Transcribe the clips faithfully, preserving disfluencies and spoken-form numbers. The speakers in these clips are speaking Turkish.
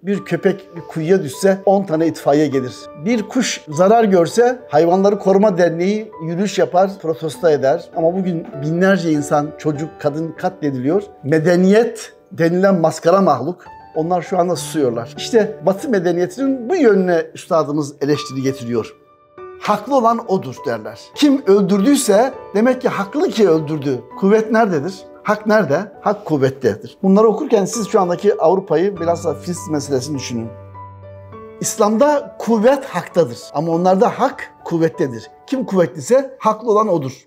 Bir köpek bir kuyuya düşse on tane itfaiye gelir. Bir kuş zarar görse Hayvanları Koruma Derneği yürüyüş yapar, protesto eder. Ama bugün binlerce insan, çocuk, kadın katlediliyor. Medeniyet denilen maskara mahluk. Onlar şu anda susuyorlar. İşte Batı medeniyetinin bu yönüne üstadımız eleştiri getiriyor. Haklı olan odur derler. Kim öldürdüyse demek ki haklı ki öldürdü. Kuvvet nerededir? Hak nerede? Hak kuvvettedir. Bunları okurken siz şu andaki Avrupa'yı biraz da Filistin meselesini düşünün. İslam'da kuvvet haktadır ama onlarda hak kuvvettedir. Kim kuvvetliyse haklı olan odur.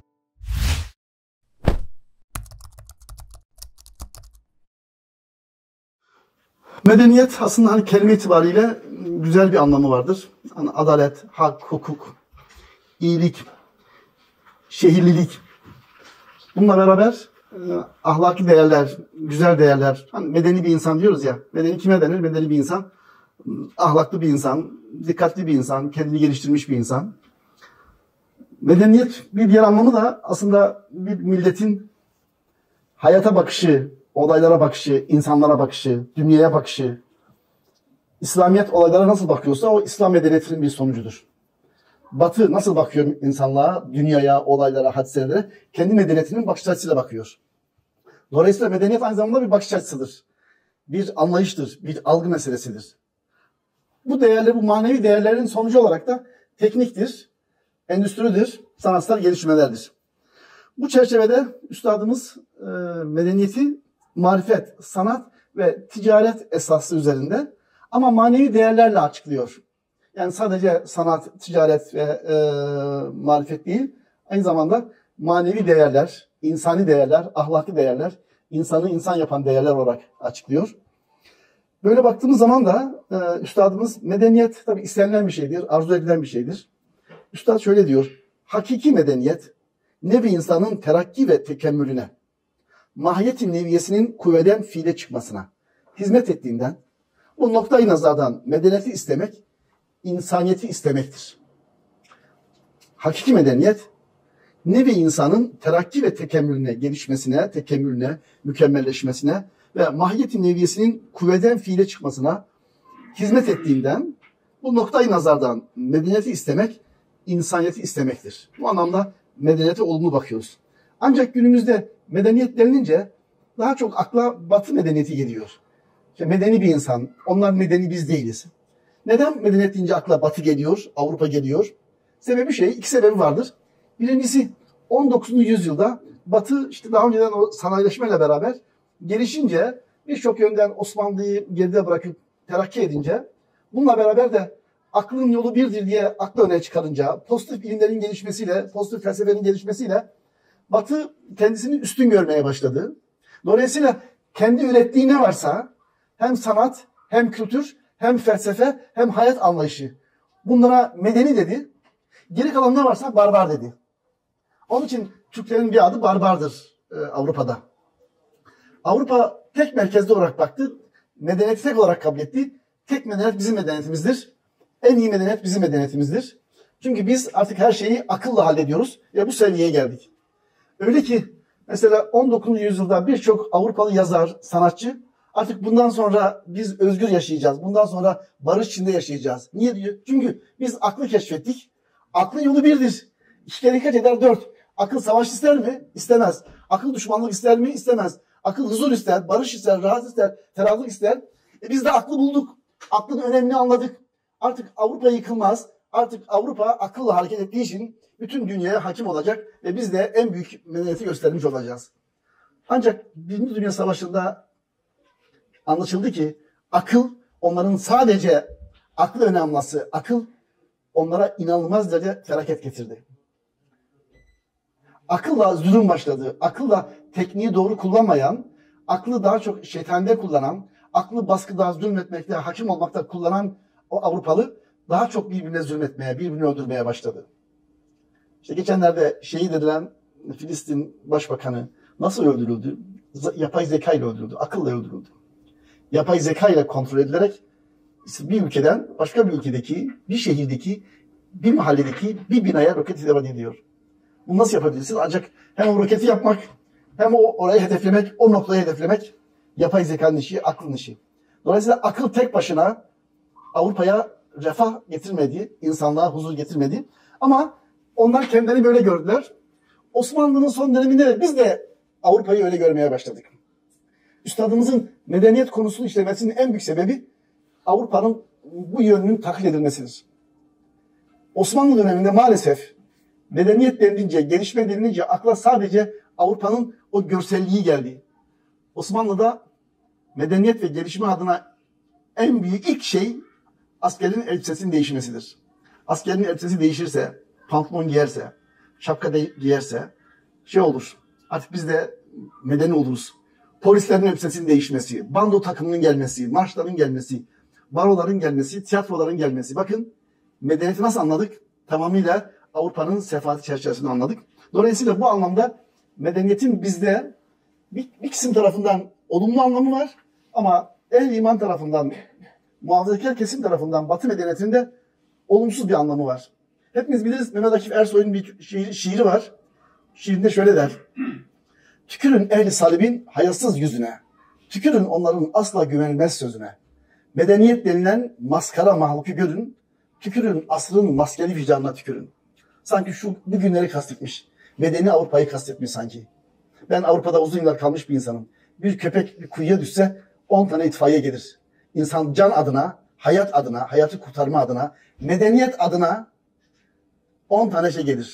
Medeniyet aslında hani kelime itibariyle güzel bir anlamı vardır. Hani adalet, hak, hukuk, iyilik, şehirlilik. Bununla beraber e, ahlaki değerler, güzel değerler. Hani medeni bir insan diyoruz ya. Medeni kime denir? Medeni bir insan. Ahlaklı bir insan, dikkatli bir insan, kendini geliştirmiş bir insan. Medeniyet bir diğer anlamı da aslında bir milletin hayata bakışı, olaylara bakışı, insanlara bakışı, dünyaya bakışı. İslamiyet olaylara nasıl bakıyorsa o İslam medeniyetinin bir sonucudur. Batı nasıl bakıyor insanlığa, dünyaya, olaylara, hadiselere? Kendi medeniyetinin bakış açısıyla bakıyor. Dolayısıyla medeniyet aynı zamanda bir bakış açısıdır. Bir anlayıştır, bir algı meselesidir. Bu değerler, bu manevi değerlerin sonucu olarak da tekniktir, endüstridir, sanatsal gelişmelerdir. Bu çerçevede üstadımız e, medeniyeti marifet, sanat ve ticaret esası üzerinde ama manevi değerlerle açıklıyor. Yani sadece sanat, ticaret ve e, marifet değil, aynı zamanda manevi değerler, insani değerler, ahlaki değerler, insanı insan yapan değerler olarak açıklıyor. Böyle baktığımız zaman da e, üstadımız medeniyet tabii istenilen bir şeydir, arzu edilen bir şeydir. Üstad şöyle diyor, hakiki medeniyet, nevi insanın terakki ve tekemmülüne, mahiyet-i neviyesinin kuvveden fiile çıkmasına hizmet ettiğinden, bu noktayı nazardan medeniyeti istemek, insaniyeti istemektir. Hakiki medeniyet, nevi insanın terakki ve tekemmülüne, gelişmesine, tekemmülüne, mükemmelleşmesine ve mahiyet-i neviyesinin kuvveden fiile çıkmasına hizmet ettiğinden, bu noktayı nazardan medeniyeti istemek, insaniyeti istemektir. Bu anlamda medeniyete olumlu bakıyoruz. Ancak günümüzde medeniyet denilince daha çok akla Batı medeniyeti geliyor. İşte medeni bir insan, onlar medeni biz değiliz. Neden medeniyet deyince akla Batı geliyor, Avrupa geliyor? Sebebi şey, iki sebebi vardır. Birincisi on dokuzuncu yüzyılda Batı işte daha önceden o sanayileşmeyle beraber gelişince birçok yönden Osmanlı'yı geride bırakıp terakki edince bununla beraber de aklın yolu birdir diye aklı öne çıkarınca pozitif ilimlerin gelişmesiyle, pozitif felsefenin gelişmesiyle Batı kendisini üstün görmeye başladı. Dolayısıyla kendi ürettiği ne varsa hem sanat, hem kültür, hem felsefe, hem hayat anlayışı bunlara medeni dedi. Geri kalan ne varsa barbar dedi. Onun için Türklerin bir adı barbardır e, Avrupa'da. Avrupa tek merkezli olarak baktı. Medeniyeti tek olarak kabul etti. Tek medeniyet bizim medeniyetimizdir. En iyi medeniyet bizim medeniyetimizdir. Çünkü biz artık her şeyi akılla hallediyoruz ve bu seviyeye geldik. Öyle ki mesela on dokuzuncu yüzyılda birçok Avrupalı yazar, sanatçı artık bundan sonra biz özgür yaşayacağız. Bundan sonra barış içinde yaşayacağız. Niye diyor? Çünkü biz aklı keşfettik. Aklın yolu birdir. İki kere kaç eder? Dört. Akıl savaş ister mi? İstemez. Akıl düşmanlık ister mi? İstemez. Akıl huzur ister, barış ister, rahat ister, ferahlık ister. E biz de aklı bulduk. Aklın önemini anladık. Artık Avrupa yıkılmaz. Artık Avrupa akılla hareket ettiği için bütün dünyaya hakim olacak ve biz de en büyük medeniyeti göstermiş olacağız. Ancak Birinci Dünya Savaşı'nda anlaşıldı ki akıl onların sadece aklı önemlisi. Akıl onlara inanılmaz derece felaket getirdi. Akılla zulüm başladı. Akılla tekniği doğru kullanmayan, aklı daha çok şeytanda kullanan, aklı baskıda, zulmetmekte, hakim olmakta kullanan o Avrupalı daha çok birbirine zulmetmeye, birbirini öldürmeye başladı. İşte geçenlerde şehit edilen Filistin Başbakanı nasıl öldürüldü? Yapay zeka ile öldürüldü, akılla öldürüldü. Yapay zeka ile kontrol edilerek bir ülkeden başka bir ülkedeki, bir şehirdeki, bir mahalledeki bir binaya roket devam ediyor. Bunu nasıl yapabilirsiniz? Ancak hem o roketi yapmak, hem o orayı hedeflemek, o noktayı hedeflemek yapay zekanın işi, aklın işi. Dolayısıyla akıl tek başına Avrupa'ya refah getirmedi, insanlığa huzur getirmedi. Ama onlar kendilerini böyle gördüler. Osmanlı'nın son döneminde de biz de Avrupa'yı öyle görmeye başladık. Üstadımızın medeniyet konusunu işlemesinin en büyük sebebi Avrupa'nın bu yönünün taklit edilmesidir. Osmanlı döneminde maalesef medeniyet denilince, gelişme denilince akla sadece Avrupa'nın o görselliği geldi. Osmanlı'da medeniyet ve gelişme adına en büyük ilk şey askerin elbisesinin değişmesidir. Askerin elbisesi değişirse, pantolon giyerse, şapka giyerse şey olur. Artık biz de medeni oluruz. Polislerin elbisesinin değişmesi, bando takımının gelmesi, marşların gelmesi, baroların gelmesi, tiyatroların gelmesi. Bakın medeniyeti nasıl anladık? Tamamıyla Avrupa'nın sefaati çerçevesinde anladık. Dolayısıyla bu anlamda medeniyetin bizde bir, bir kısım tarafından olumlu anlamı var ama ehl-i iman tarafından, muhafazakar kesim tarafından Batı medeniyetinde olumsuz bir anlamı var. Hepimiz biliriz, Mehmet Akif Ersoy'un bir şiir, şiiri var. Şiirinde şöyle der. Tükürün ehli salibin hayasız yüzüne. Tükürün onların asla güvenilmez sözüne. Medeniyet denilen maskara mahluku görün. Tükürün asrın maskeli vicdanına tükürün. Sanki şu bu günleri kastetmiş. Medeni Avrupa'yı kastetmiş sanki. Ben Avrupa'da uzun yıllar kalmış bir insanım. Bir köpek bir kuyuya düşse on tane itfaiye gelir. İnsan can adına, hayat adına, hayatı kurtarma adına, medeniyet adına on tane şey gelir.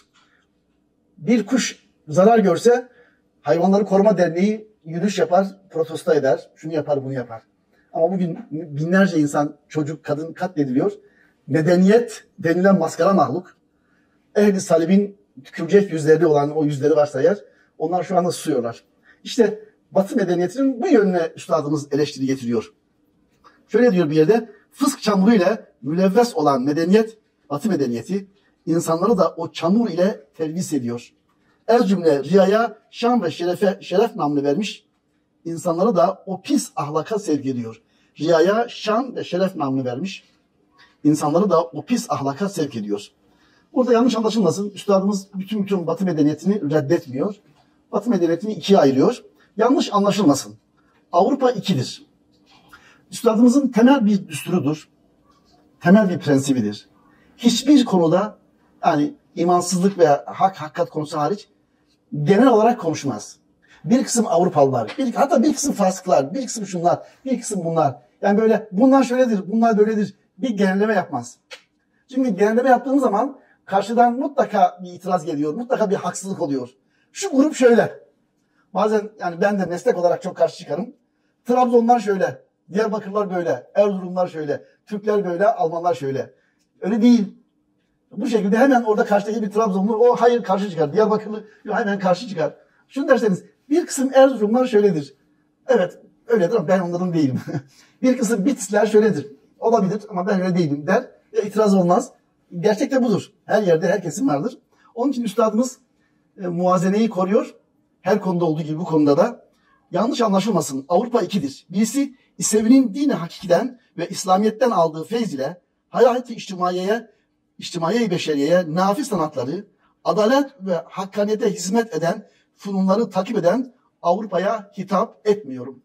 Bir kuş zarar görse Hayvanları Koruma Derneği yürüyüş yapar, protesto eder. Şunu yapar, bunu yapar. Ama bugün binlerce insan, çocuk, kadın katlediliyor. Medeniyet denilen maskara mahluk, ehli salibin tükürecek yüzleri olan o yüzleri varsa eğer, onlar şu anda susuyorlar. İşte Batı medeniyetinin bu yönüne üstadımız eleştiri getiriyor. Şöyle diyor bir yerde, fısk çamuruyla mülevves olan medeniyet, Batı medeniyeti, insanları da o çamur ile tervis ediyor. Ez cümle riyaya, şan ve şerefe, şeref namını vermiş, insanları da o pis ahlaka sevk ediyor. Riyaya, şan ve şeref namını vermiş, insanları da o pis ahlaka sevk ediyor. Burada yanlış anlaşılmasın, üstadımız bütün bütün Batı medeniyetini reddetmiyor. Batı medeniyetini ikiye ayırıyor. Yanlış anlaşılmasın. Avrupa ikidir. Üstadımızın temel bir düsturudur. Temel bir prensibidir. Hiçbir konuda yani imansızlık veya hak hakikat konusu hariç genel olarak konuşmaz. Bir kısım Avrupalılar, bir, hatta bir kısım fasıklar, bir kısım şunlar, bir kısım bunlar. Yani böyle bunlar şöyledir, bunlar böyledir. Bir genelleme yapmaz. Çünkü genelleme yaptığınız zaman karşıdan mutlaka bir itiraz geliyor, mutlaka bir haksızlık oluyor. Şu grup şöyle. Bazen yani ben de meslek olarak çok karşı çıkarım. Trabzonlar şöyle, Diyarbakırlar böyle, Erzurumlar şöyle, Türkler böyle, Almanlar şöyle. Öyle değil. Bu şekilde hemen orada karşıdaki bir Trabzonlu o hayır karşı çıkar. Diyarbakırlı hemen karşı çıkar. Şunu derseniz bir kısım Erzurumlar şöyledir. Evet öyledir ama ben onların değilim. Bir kısım Bitlisler şöyledir. Olabilir ama ben öyle değilim der. Ya itiraz olmaz. Gerçekte budur. Her yerde her kesim vardır. Onun için üstadımız e, muvazeneyi koruyor. Her konuda olduğu gibi bu konuda da. Yanlış anlaşılmasın. Avrupa ikidir. Birisi İsevinin dini hakikiden ve İslamiyet'ten aldığı feyz ile hayat-ı içtimaiyeye, içtimaiye-i beşeriyeye nafi sanatları, adalet ve hakkaniyete hizmet eden, fununları takip eden Avrupa'ya hitap etmiyorum.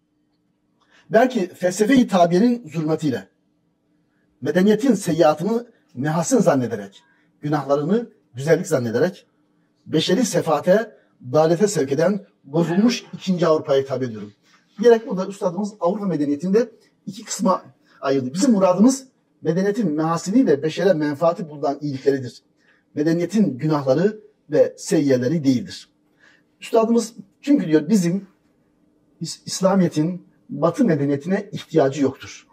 Belki felsefe-i tabiyenin zulmetiyle, medeniyetin seyyiatını mehasin zannederek, günahlarını güzellik zannederek, beşeri sefate, dalete sevk eden bozulmuş ikinci Avrupa'ya hitap ediyorum. Diyerek burada üstadımız Avrupa medeniyetinde iki kısma ayırdı. Bizim muradımız medeniyetin mehasiniyle beşere menfaati bulunan iyilikleridir. Medeniyetin günahları ve seyyiyeleri değildir. Üstadımız çünkü diyor bizim İslamiyet'in Batı medeniyetine ihtiyacı yoktur.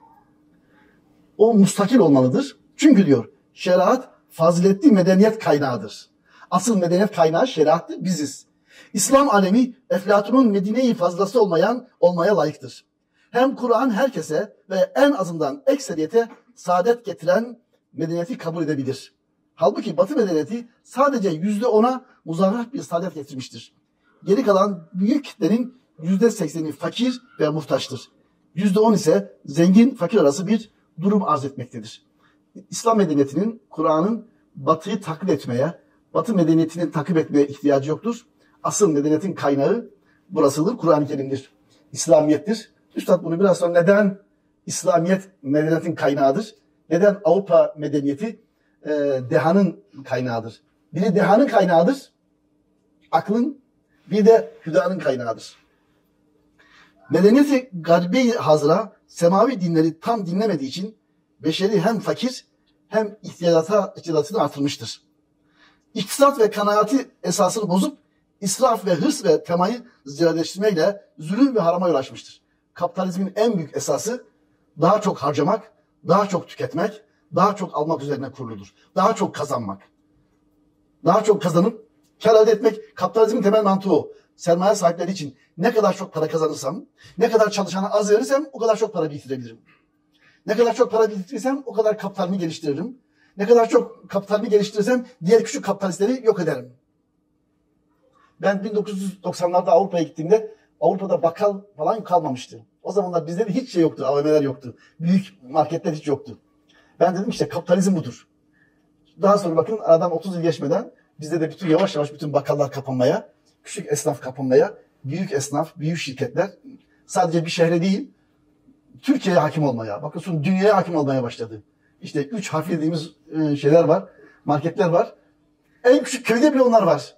O mustakil olmalıdır. Çünkü diyor şeriat faziletli medeniyet kaynağıdır. Asıl medeniyet kaynağı şeriattır, biziz. İslam alemi Eflatun'un Medine-i fazlası olmayan olmaya layıktır. Hem Kur'an herkese ve en azından ekseriyete saadet getiren medeniyeti kabul edebilir. Halbuki Batı medeniyeti sadece yüzde ona muzaffer bir saadet getirmiştir. Geri kalan büyük kitlenin yüzde sekseni fakir ve muhtaçtır. Yüzde on ise zengin fakir arası bir durum arz etmektedir. İslam medeniyetinin Kur'an'ın Batı'yı taklit etmeye, Batı medeniyetini takip etmeye ihtiyacı yoktur. Asıl medeniyetin kaynağı burasıdır, Kur'an-ı Kerim'dir, İslamiyet'tir. Üstad bunu biraz sonra neden İslamiyet medeniyetin kaynağıdır. Neden Avrupa medeniyeti e, dehanın kaynağıdır. Biri dehanın kaynağıdır, aklın, bir de hüdanın kaynağıdır. Medeniyeti garbi hazıra semavi dinleri tam dinlemediği için beşeri hem fakir hem ihtiyacata, ihtiyacatını artırmıştır. İktisat ve kanaati esasını bozup israf ve hırs ve temayı ziyadeleştirmeyle zulüm ve harama yol açmıştır. Kapitalizmin en büyük esası daha çok harcamak, daha çok tüketmek, daha çok almak üzerine kuruludur. Daha çok kazanmak. Daha çok kazanıp kar elde etmek, kapitalizmin temel mantığı o. Sermaye sahipleri için ne kadar çok para kazanırsam, ne kadar çalışana az verirsem o kadar çok para biriktirebilirim. Ne kadar çok para biriktirirsem o kadar kapitalimi geliştiririm. Ne kadar çok kapitalimi geliştirirsem diğer küçük kapitalistleri yok ederim. Ben bin dokuz yüz doksanlarda Avrupa'ya gittiğimde Avrupa'da bakkal falan kalmamıştı. O zamanlar bizde de hiç şey yoktu, A V M'ler yoktu. Büyük marketler hiç yoktu. Ben dedim işte kapitalizm budur. Daha sonra bakın aradan otuz yıl geçmeden bizde de bütün yavaş yavaş bütün bakkallar kapanmaya, küçük esnaf kapanmaya, büyük esnaf, büyük şirketler sadece bir şehre değil, Türkiye'ye hakim olmaya, bakıyorsun dünyaya hakim olmaya başladı. İşte üç harfli dediğimiz şeyler var, marketler var. En küçük köyde bile onlar var.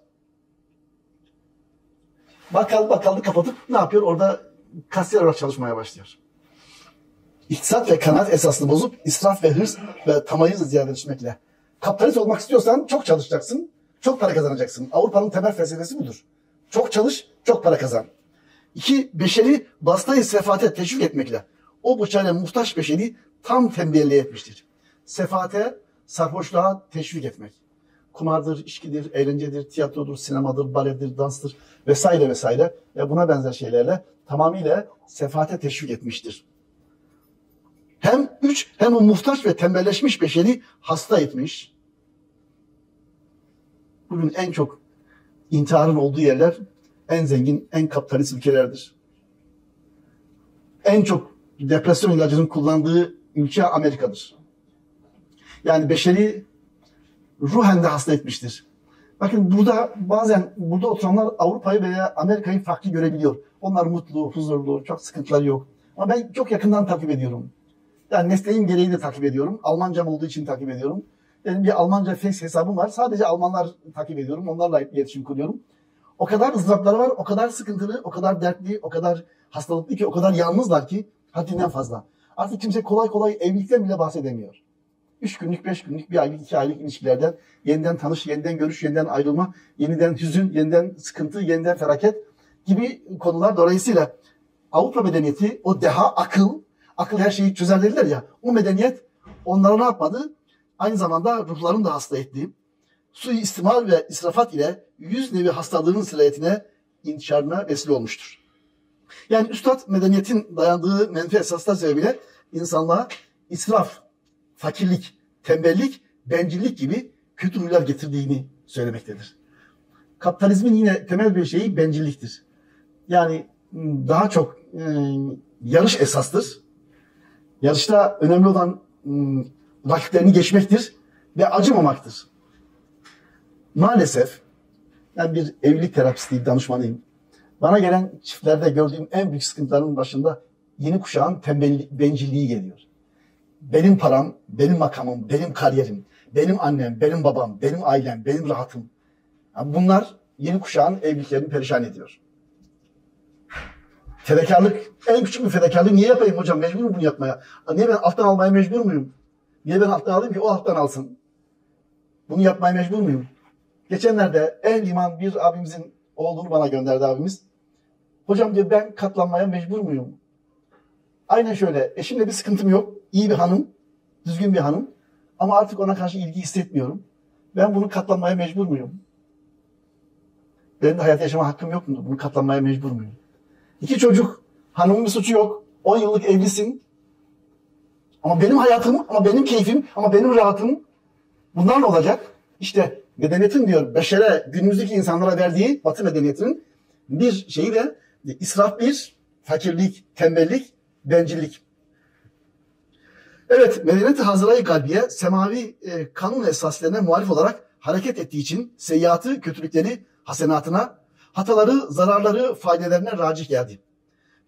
Bakkal bakkaldı kapatıp ne yapıyor? Orada kasiyer olarak çalışmaya başlıyor. İktisat ve kanaat esasını bozup israf ve hırs ve tamayı ziyadeleştirmekle. Kapitalist olmak istiyorsan çok çalışacaksın, çok para kazanacaksın. Avrupa'nın temel felsefesi budur. Çok çalış, çok para kazan. İki, beşeri bastayı sefate teşvik etmekle. O bıçağıyla muhtaç beşeri tam tembelliğe etmiştir. Sefate, sarhoşluğa teşvik etmek. Kumardır, içkidir, eğlencedir, tiyatrodur, sinemadır, baledir, danstır vesaire vesaire ve buna benzer şeylerle tamamıyla sefate teşvik etmiştir. Hem üç, hem o muhtaç ve tembelleşmiş beşeri hasta etmiş. Bugün en çok intiharın olduğu yerler en zengin, en kapitalist ülkelerdir. En çok depresyon ilacının kullandığı ülke Amerika'dır. Yani beşeri ruhen de hasta etmiştir. Bakın burada bazen burada oturanlar Avrupa'yı veya Amerika'yı farklı görebiliyor. Onlar mutlu, huzurlu, çok sıkıntıları yok. Ama ben çok yakından takip ediyorum. Yani mesleğim gereği de takip ediyorum. Almancam olduğu için takip ediyorum. Benim bir Almanca Face hesabım var. Sadece Almanlar takip ediyorum. Onlarla iletişim kuruyorum. O kadar ızdırapları var, o kadar sıkıntılı, o kadar dertli, o kadar hastalıklı ki, o kadar yalnızlar ki haddinden fazla. Artık kimse kolay kolay evlilikten bile bahsedemiyor. Üç günlük, beş günlük, bir aylık, iki aylık ilişkilerden yeniden tanış, yeniden görüş, yeniden ayrılma, yeniden hüzün, yeniden sıkıntı, yeniden felaket gibi konular. Dolayısıyla Avrupa medeniyeti, o deha, akıl, akıl her şeyi çözer dediler ya, o medeniyet onlara ne yapmadı? Aynı zamanda ruhlarını da hasta etti. Suistimal ve israfat ile yüz nevi hastalığının sirayetine, intişarına vesile olmuştur. Yani üstad medeniyetin dayandığı menfi esaslar sebebiyle insanlığa israf, fakirlik, tembellik, bencillik gibi kötü huylar getirdiğini söylemektedir. Kapitalizmin yine temel bir şeyi bencilliktir. Yani daha çok e, yarış esastır. Yarışta önemli olan e, rakiplerini geçmektir ve acımamaktır. Maalesef ben bir evlilik terapistiyim, danışmanıyım. Bana gelen çiftlerde gördüğüm en büyük sıkıntıların başında yeni kuşağın tembelliği, bencilliği geliyor. Benim param, benim makamım, benim kariyerim, benim annem, benim babam, benim ailem, benim rahatım. Yani bunlar yeni kuşağın evliliklerini perişan ediyor. Fedakarlık, en küçük bir fedakarlığı niye yapayım hocam? Mecburum bunu yapmaya. Niye ben alttan almaya mecbur muyum? Niye ben alttan alayım ki o alttan alsın? Bunu yapmaya mecbur muyum? Geçenlerde en liman bir abimizin olduğunu bana gönderdi abimiz. Hocam diyor ben katlanmaya mecbur muyum? Aynen şöyle. Eşimle bir sıkıntım yok. İyi bir hanım. Düzgün bir hanım. Ama artık ona karşı ilgi hissetmiyorum. Ben bunu katlanmaya mecbur muyum? Benim de hayat yaşama hakkım yok mu? Bunu katlanmaya mecbur muyum? İki çocuk. Hanımın bir suçu yok. On yıllık evlisin. Ama benim hayatım, ama benim keyfim, ama benim rahatım. Bunlar ne olacak? İşte medeniyetin diyor beşere, günümüzdeki insanlara verdiği Batı medeniyetinin bir şeyi de israf bir, fakirlik, tembellik, bencillik. Evet, medeniyet-i hazırayı kalbiye semavi e, kanun esaslarına muhalif olarak hareket ettiği için seyyiatı, kötülükleri hasenatına, hataları, zararları, faydelerine racih geldi.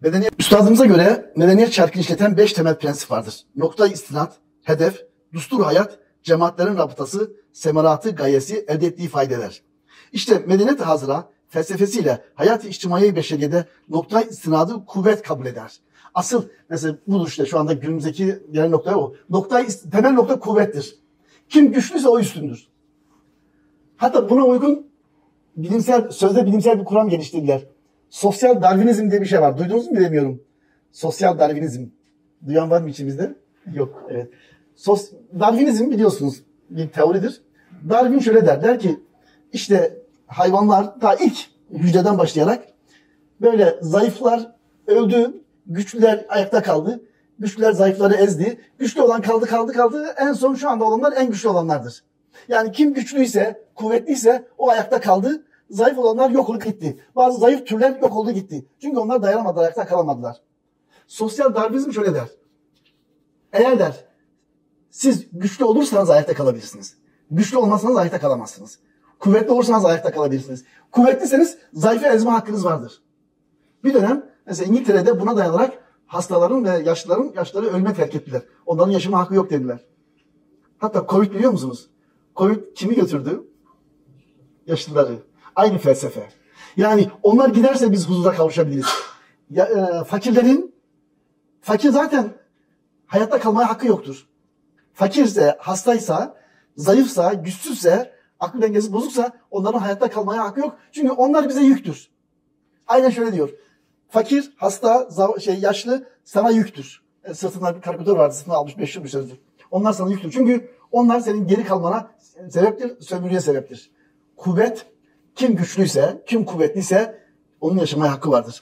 Medeniyet, üstadımıza göre medeniyet çarkını işleten beş temel prensip vardır. Nokta istinat, hedef, düstur hayat, cemaatlerin rabıtası, semeratı, gayesi, elde ettiği faydeler. İşte medeniyet-i hazıra felsefesiyle hayat-ı içtimai beşeriyede nokta istinadı kuvvet kabul eder. Asıl mesela budur işte şu anda günümüzdeki gelen nokta o. Nokta, temel nokta kuvvettir. Kim güçlüyse o üstündür. Hatta buna uygun bilimsel, sözde bilimsel bir kuram geliştirdiler. Sosyal Darwinizm diye bir şey var. Duydunuz mu bilemiyorum. Sosyal Darwinizm. Duyan var mı içimizde? Yok. Evet. Sos Darwinizm biliyorsunuz bir teoridir. Darwin şöyle der. Der ki işte hayvanlar daha ilk hücreden başlayarak böyle zayıflar öldü, güçlüler ayakta kaldı. Güçlüler zayıfları ezdi. Güçlü olan kaldı kaldı kaldı. En son şu anda olanlar en güçlü olanlardır. Yani kim güçlüyse, kuvvetliyse o ayakta kaldı. Zayıf olanlar yok olup gitti. Bazı zayıf türler yok oldu gitti. Çünkü onlar dayanamadılar, ayakta kalamadılar. Sosyal Darwinizm şöyle der. Eğer der, siz güçlü olursanız ayakta kalabilirsiniz. Güçlü olmazsanız ayakta kalamazsınız. Kuvvetli olursanız ayakta kalabilirsiniz. Kuvvetliseniz zayıfı ezme hakkınız vardır. Bir dönem mesela İngiltere'de buna dayanarak hastaların ve yaşlıların yaşları ölüme terk ettiler. Onların yaşama hakkı yok dediler. Hatta Covid biliyor musunuz? Covid kimi götürdü? Yaşlıları. Aynı felsefe. Yani onlar giderse biz huzura kavuşabiliriz. Ya, e, fakirlerin, fakir zaten hayatta kalmaya hakkı yoktur. Fakirse, hastaysa, zayıfsa, güçsüzse, aklı dengesi bozuksa onların hayatta kalmaya hakkı yok. Çünkü onlar bize yüktür. Aynen şöyle diyor. Fakir, hasta, şey yaşlı sana yüktür. E, sırtında bir karikatür vardı, sırtına almış meşhur bir sözdür. Onlar sana yüktür. Çünkü onlar senin geri kalmana sebeptir, sömürüye sebeptir. Kuvvet, kim güçlüyse, kim kuvvetliyse onun yaşamaya hakkı vardır.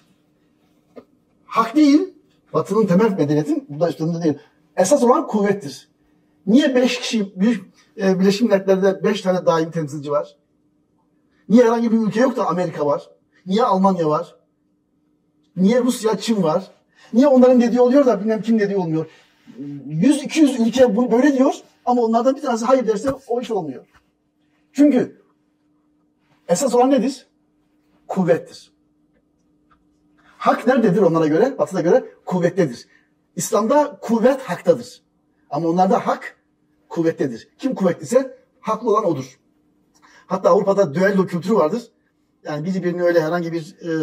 Hak değil, Batı'nın temel medeniyetin burada üstünde değil. Esas olan kuvvettir. Niye beş kişi, bir e, Birleşmiş Milletler'de beş tane daimi temsilci var? Niye herhangi bir ülke yok da Amerika var? Niye Almanya var? Niye Rusya, Çin var? Niye onların dediği oluyor da bilmem kim dediği olmuyor? yüz iki yüz ülke bunu böyle diyor ama onlardan bir tanesi hayır derse o iş olmuyor. Çünkü esas olan nedir? Kuvvettir. Hak nerededir onlara göre? Batı'na göre kuvvettedir. İslam'da kuvvet haktadır. Ama onlarda hak kuvvettedir. Kim kuvvetliyse haklı olan odur. Hatta Avrupa'da düello kültürü vardır. Yani biri birini öyle herhangi bir e,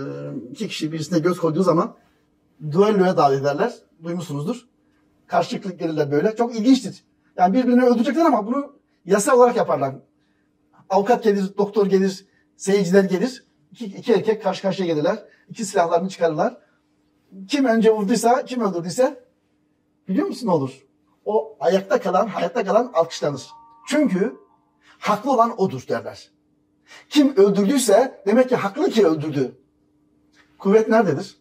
iki kişi birisine göz koyduğu zaman düelloya davet ederler. Duymuşsunuzdur. Karşılıklı gelirler böyle. Çok ilginçtir. Yani birbirini öldürecekler ama bunu yasa olarak yaparlar. Avukat gelir, doktor gelir, seyirciler gelir. İki, iki erkek karşı karşıya gelirler. İki silahlarını çıkarırlar. Kim önce vurduysa, kim öldürdüyse biliyor musun ne olur? O ayakta kalan, hayatta kalan alkışlanır. Çünkü haklı olan odur derler. Kim öldürdüyse demek ki haklı ki öldürdü. Kuvvet nerededir?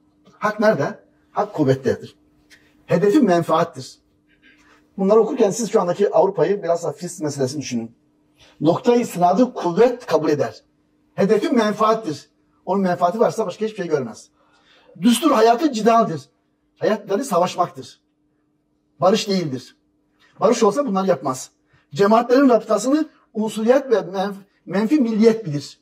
Hak nerede? Hak kuvvettedir. Hedefi menfaattir. Bunları okurken siz şu andaki Avrupa'yı biraz da Fis meselesini düşünün. Noktayı sınadı kuvvet kabul eder. Hedefi menfaattir. Onun menfaati varsa başka hiçbir şey görmez. Düstur hayatı cidaldir. Hayatları savaşmaktır. Barış değildir. Barış olsa bunları yapmaz. Cemaatlerin rabıtasını unsuriyet ve menf menfi milliyet bilir.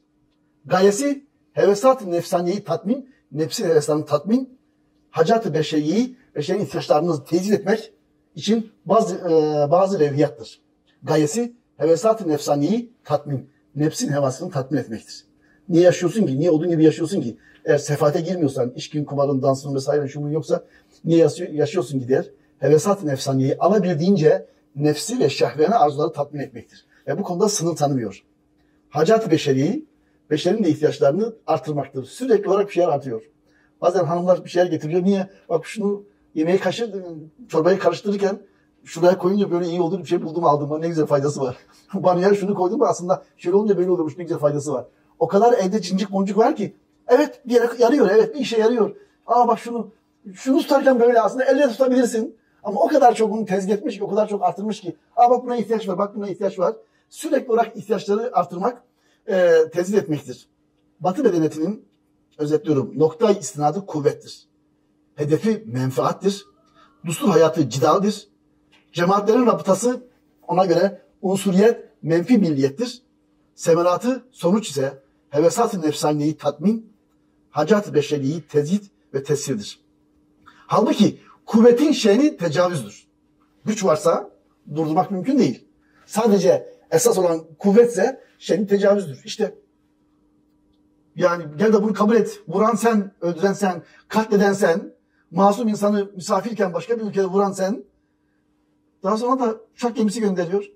Gayesi hevesat-ı nefsaniyeyi tatmin, nefsi heveslarını tatmin, hacat-ı beşeriyeyi, beşerin ihtiyaçlarını tezil etmek için bazı e, bazı levhiyattır. Gayesi hevesat-ı nefsaniyeyi tatmin, nefsin hevasını tatmin etmektir. Niye yaşıyorsun ki? Niye olduğun gibi yaşıyorsun ki? Eğer sefate girmiyorsan, içkin, kumarın, dansın vesaire şunun yoksa niye yaşıyorsun ki der? Hevesat-ı nefsaniyeyi alabildiğince nefsi ve şehveni arzuları tatmin etmektir. Ve bu konuda sınır tanımıyor. Hacat-ı beşeriyeyi, beşerin de ihtiyaçlarını artırmaktır. Sürekli olarak bir şeyler artıyor. Bazen hanımlar bir şeyler getiriyor. Niye? Bak şunu yemeği kaşır, çorbayı karıştırırken şuraya koyunca böyle iyi olur bir şey buldum aldım. Ne güzel faydası var. Banyoya şunu koydum da aslında şöyle olunca böyle olurmuş ne güzel faydası var. O kadar evde cincik boncuk var ki evet bir yere yarıyor, evet bir işe yarıyor. Aa bak şunu, şunu tutarken böyle aslında elle tutabilirsin. Ama o kadar çok bunu tezgah etmiş ki, o kadar çok artırmış ki. Aa bak buna ihtiyaç var, bak buna ihtiyaç var. Sürekli olarak ihtiyaçları artırmak, e, tezgah etmektir. Batı medeniyetinin, özetliyorum, nokta istinadı kuvvettir. Hedefi menfaattir. Düstur hayatı cidaldir. Cemaatlerin rabıtası ona göre unsuriyet, menfi milliyettir. Semeratı sonuç ise hevesat-ı nefsaniyeyi tatmin, hacat-ı beşeriyeyi tezhid ve tesirdir. Halbuki kuvvetin şeni tecavüzdür. Güç varsa durdurmak mümkün değil. Sadece esas olan kuvvetse şeni tecavüzdür. İşte yani gel de bunu kabul et. Vuran sen, öldüren sen, katleden sen, masum insanı misafirken başka bir ülkede vuran sen. Daha sonra da uçak gemisi gönderiyor.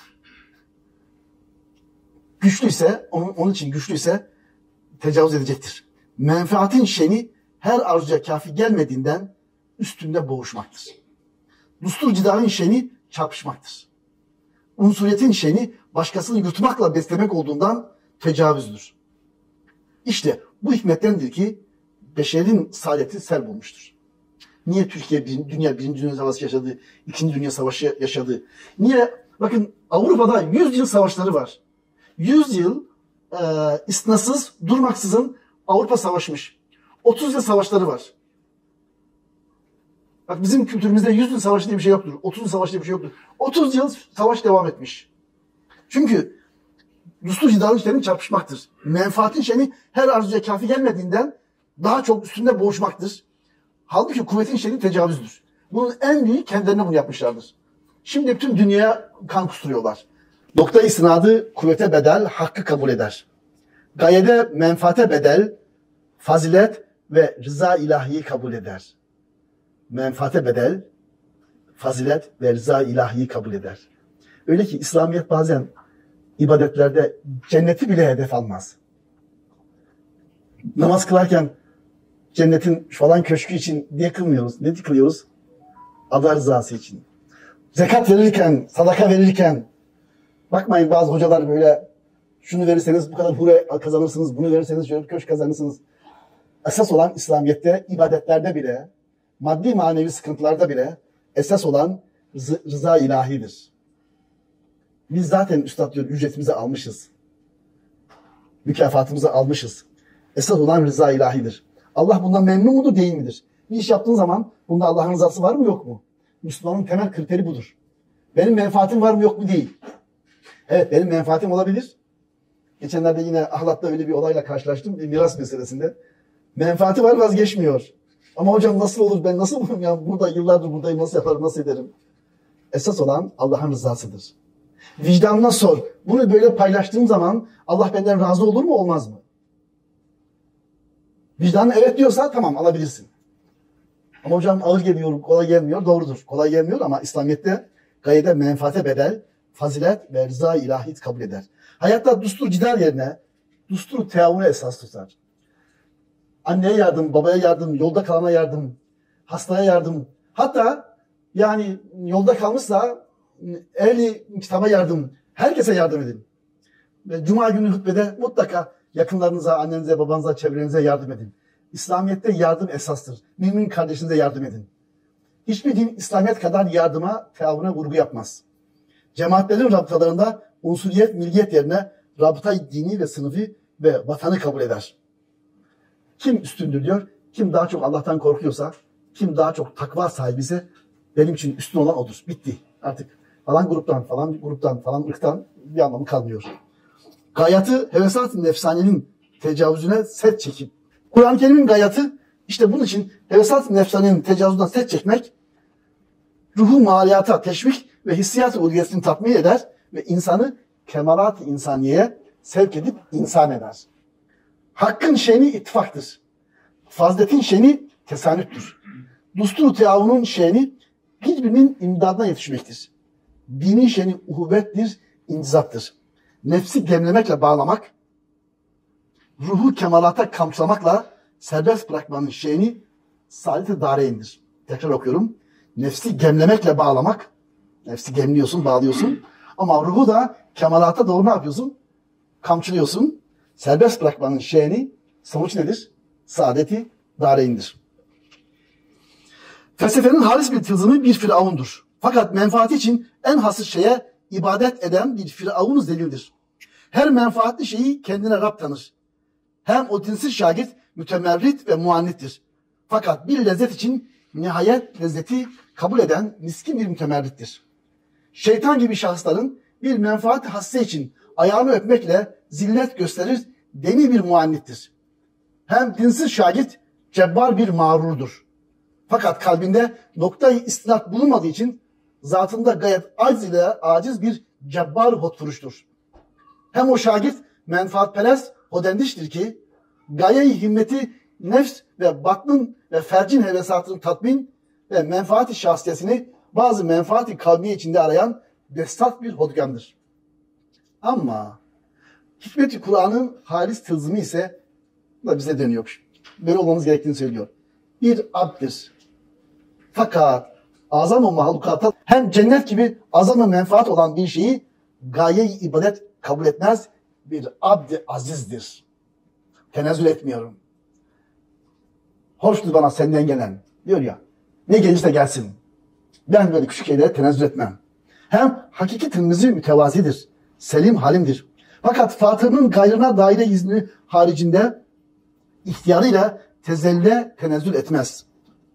Güçlüyse, onun, onun için güçlüyse tecavüz edecektir. Menfaatin şeni her arzuya kafi gelmediğinden üstünde boğuşmaktır. Dustur cidalin şeni çarpışmaktır. Unsuriyetin şeni başkasını yutmakla beslemek olduğundan tecavüzdür. İşte bu hikmettendir ki beşerin saadeti sel bulmuştur. Niye Türkiye bir, dünya birinci Dünya Savaşı yaşadı, ikinci Dünya Savaşı yaşadı? Niye? Bakın Avrupa'da yüz yıl savaşları var. yüz yıl e, istisnasız, durmaksızın Avrupa savaşmış. otuz yıl savaşları var. Bak bizim kültürümüzde yüz yıl savaşı diye bir şey yoktur. otuz yıl savaşı diye bir şey yoktur. otuz yıl savaş devam etmiş. Çünkü düstur cidalin şeni çarpışmaktır. Menfaatin şeni her arzuya kafi gelmediğinden daha çok üstünde boğuşmaktır. Halbuki kuvvetin şeni tecavüzdür. Bunun en büyüğü kendilerine bunu yapmışlardır. Şimdi bütün dünyaya kan kusturuyorlar. Nokta istinadı kuvvete bedel, hakkı kabul eder. Gayede menfaate bedel, fazilet ve rıza ilahiyi kabul eder. Menfaate bedel, fazilet ve rıza ilahiyi kabul eder. Öyle ki İslamiyet bazen ibadetlerde cenneti bile hedef almaz. Namaz kılarken cennetin falan köşkü için diye kılmıyoruz. Ne kılıyoruz? Allah rızası için. Zekat verirken, sadaka verirken, bakmayın bazı hocalar böyle şunu verirseniz bu kadar hure kazanırsınız, bunu verirseniz şöyle köşk kazanırsınız. Esas olan İslamiyet'te, ibadetlerde bile, maddi manevi sıkıntılarda bile esas olan rıza ilahidir. Biz zaten üstad diyor ücretimizi almışız. Mükafatımızı almışız. Esas olan rıza ilahidir. Allah bundan memnun mudur değil midir? Bir iş yaptığın zaman bunda Allah'ın rızası var mı yok mu? Müslümanın temel kriteri budur. Benim menfaatim var mı yok mu değil. Evet benim menfaatim olabilir. Geçenlerde yine Ahlat'ta öyle bir olayla karşılaştım. Bir miras meselesinde. Menfaati var vazgeçmiyor. Ama hocam nasıl olur ben nasıl bulurum ya burada yıllardır buradayım nasıl yaparım nasıl ederim? Esas olan Allah'ın rızasıdır. Vicdanına sor. Bunu böyle paylaştığım zaman Allah benden razı olur mu olmaz mı? Vicdanın evet diyorsa tamam alabilirsin. Ama hocam ağır geliyor, kolay gelmiyor. Doğrudur. Kolay gelmiyor ama İslamiyet'te gayede menfaate bedel, fazilet ve rıza ilahi kabul eder. Hayatta dustur cidal yerine dusturu teavunu esas tutar. Anneye yardım, babaya yardım, yolda kalana yardım, hastaya yardım. Hatta yani yolda kalmışsa ehli kitaba yardım, herkese yardım edin. Ve Cuma günü hutbede mutlaka yakınlarınıza, annenize, babanıza, çevrenize yardım edin. İslamiyet'te yardım esastır. Mümin kardeşinize yardım edin. Hiçbir din İslamiyet kadar yardıma, teavuna vurgu yapmaz. Cemaatlerin rabıtalarında unsuriyet, milliyet yerine rabıta dini ve sınıfı ve vatanı kabul eder. Kim üstündür diyor, kim daha çok Allah'tan korkuyorsa, kim daha çok takva sahibiyse benim için üstün olan odur. Bitti artık. Falan gruptan, falan gruptan, falan ırktan bir anlamı kalmıyor. Gayatı hevesat-ı nefsanenin tecavüzüne set çekip, Kur'an-ı Kerim'in gayatı işte bunun için hevesat-ı nefsanenin tecavüzünden set çekmek, ruhu maliyata teşvik ve hissiyat-ı ulviyesini tatmin eder ve insanı kemalat-ı insaniyeye sevk edip insan eder. Hakkın şeni ittifaktır. Faziletin şeni tesanüttür. Dusturu teavunun şeni birbirinin imdadına yetişmektir. Dinin şeni uhuvvettir, intizattır. Nefsi gemlemekle bağlamak, ruhu kemalata kamçılamakla serbest bırakmanın şeni saadet-i dareyndir. Tekrar okuyorum. Nefsi gemlemekle bağlamak, nefsi gemliyorsun, bağlıyorsun. Ama ruhu da kemalata doğru ne yapıyorsun? Kamçılıyorsun. Serbest bırakmanın şeni, sonuç nedir? Saadeti dareyndir. Felsefenin halis bir tılsımı bir firavundur. Fakat menfaati için en hasır şeye ibadet eden bir firavun zelildir. Her menfaatli şeyi kendine Rab tanır. Hem o dinsiz şagird mütemerrit ve muannittir. Fakat bir lezzet için nihayet lezzeti kabul eden miskin bir mütemerrittir. Şeytan gibi şahısların bir menfaat hasse için ayağını öpmekle zillet gösterir deni bir muannittir. Hem dinsiz şagird cebbar bir mağrurdur. Fakat kalbinde noktayı istinat bulunmadığı için zatında gayet aciz ile aciz bir cebbar hotfuruştur. Hem o şagird menfaatperest hodendiştir ki gaye-i himmeti nefs ve batnın ve fercin hevesatının tatmin ve menfaati şahsiyesini bazı menfaati kavmiye içinde arayan destat bir hodgamdır. Ama hikmet-i Kur'an'ın halis tılzımı ise da bize dönüyor. Böyle olmamız gerektiğini söylüyor. Bir abdir. Fakat azam-ı mahlukata hem cennet gibi azam-ı menfaat olan bir şeyi gaye-i ibadet kabul etmez bir abd-i azizdir. Tenezzül etmiyorum. Hoştur bana senden gelen. Diyor ya. Ne gelirse gelsin. Ben böyle küçük şeylere tenezzül etmem. Hem hakiki tırmızı mütevazidir. Selim halimdir. Fakat Fatih'in gayrına daire izni haricinde ihtiyarıyla tezelle tenezzül etmez.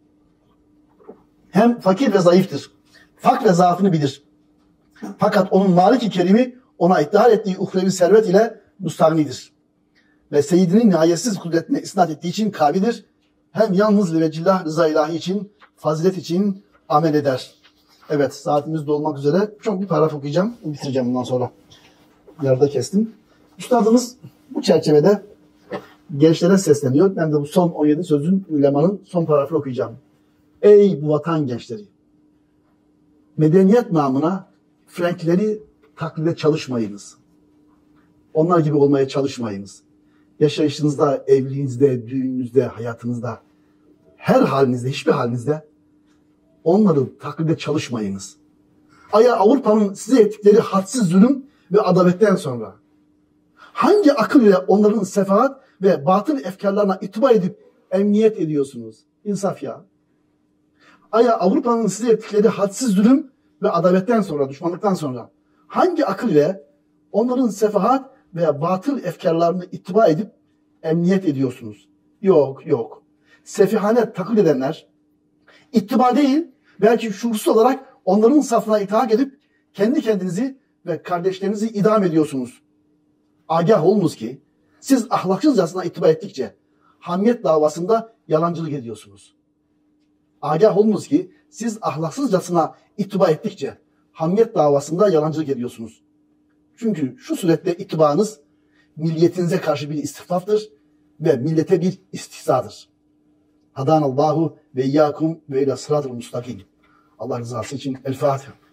Hem fakir ve zayıftır. Fak ve zaafını bilir. Fakat onun Malik-i Kerim'i ona ittihar ettiği uhrevi servet ile müstahnidir. Ve Seyyidinin nihayetsiz kudretine isnat ettiği için kavidir. Hem yalnız livecillah rıza ilahi için, fazilet için amel eder. Evet, saatimiz dolmak üzere. Çok bir paragraf okuyacağım. Bitireceğim bundan sonra. Yarıda kestim. Üstadımız bu çerçevede gençlere sesleniyor. Ben de bu son on yedi sözün ulemanın son paragrafını okuyacağım. Ey bu vatan gençleri! Medeniyet namına Frankleri taklide çalışmayınız. Onlar gibi olmaya çalışmayınız. Yaşayışınızda, evliliğinizde, düğününüzde, hayatınızda, her halinizde, hiçbir halinizde onları taklide çalışmayınız. Aya Avrupa'nın size ettikleri hadsiz zulüm ve adavetten sonra hangi akıl ile onların sefahat ve batıl efkarlarına itibar edip emniyet ediyorsunuz? İnsaf ya. Aya Avrupa'nın size ettikleri hadsiz zulüm ve adavetten sonra, düşmanlıktan sonra hangi akıl ile onların sefahat veya batıl efkarlarını ittiba edip emniyet ediyorsunuz? Yok, yok. Sefihane taklit edenler, ittiba değil, belki şuursuz olarak onların safına itaat edip kendi kendinizi ve kardeşlerinizi idam ediyorsunuz. Agah olunuz ki siz ahlaksızcasına ittiba ettikçe hamiyet davasında yalancılık ediyorsunuz. Agah olunuz ki siz ahlaksızcasına ittiba ettikçe hamiyet davasında yalancılık ediyorsunuz. Çünkü şu surette ittibanız milliyetinize karşı bir istihfaftır ve millete bir istihzadır. Hadanallahu ve iyyakum ve ila sıratul mustakim. Allah rızası için El Fatiha.